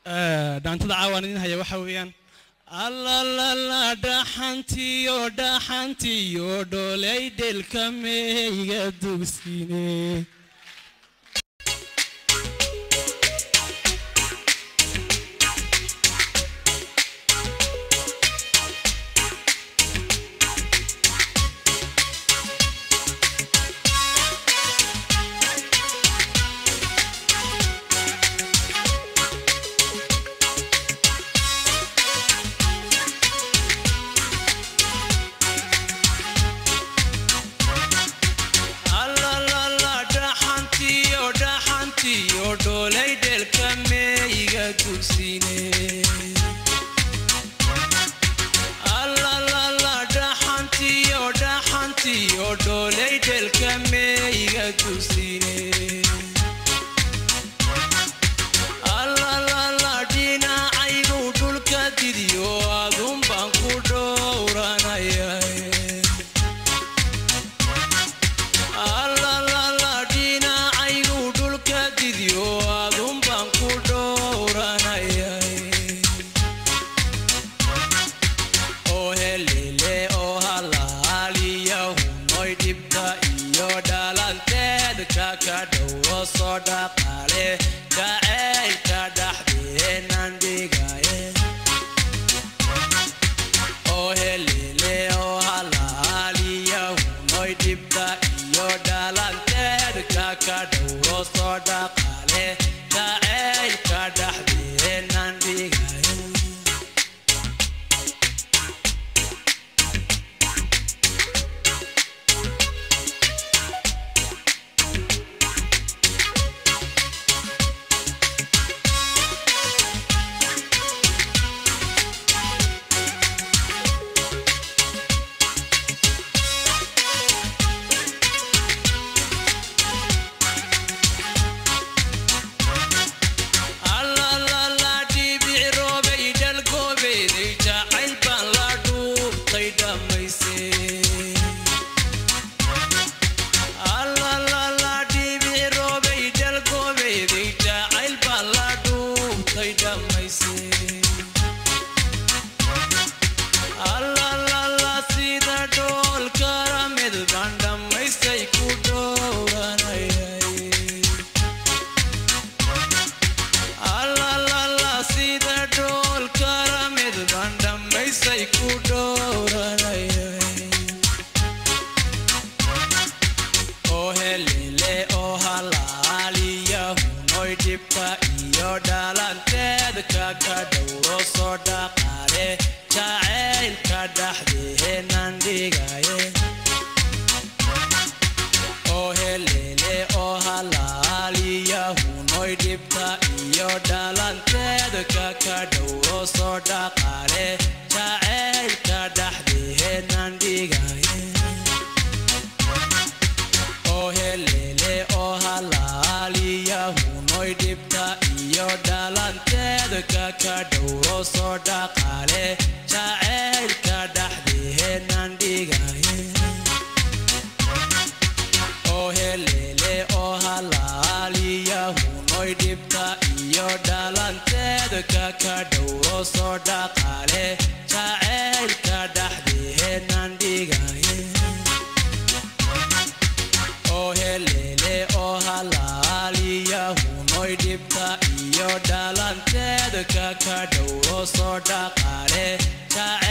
dhaantada caawaanidin haya waxa weeyaan alla dhaxantiyo dholay dhelka meeyga dugsiine dholay dhelka meeyga dugsiine alla dhaxantiyo dholay dhelka meeyga dugsiine alla dhinacaygu dhulka didiyo adun baan ku dhowranaya soda qale jacaylka dhaxdeenan dhigaye oo helele oo halaaliya hunoy dhibta iyo dhalanteedka ka dhowro soda qale jacaylka dhaxdeenan dhigaye dhibta iyo dhalanteedka ka dhowro soo dhaqaale